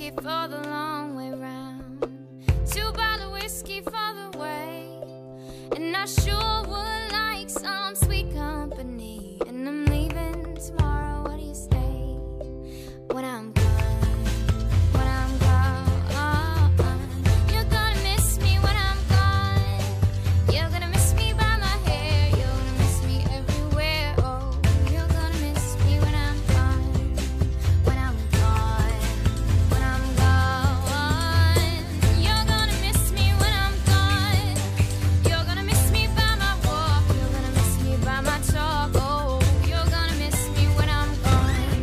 ticket for the long way round. 2 bottle whiskey for the way. And I sure would like some sweet company. And I'm leaving tomorrow, what do you say? When I'm gone, when I'm gone, you're gonna miss me when I'm gone. You're gonna miss me by my hair, you're gonna miss me everywhere. Oh, you're gonna miss me when I'm gone, when I'm gone, when I'm gone. You're gonna miss me when I'm gone. You're gonna miss me by my walk, you're gonna miss me by my talk. Oh, you're gonna miss me when I'm gone.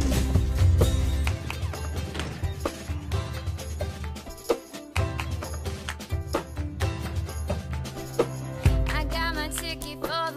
I got my ticket for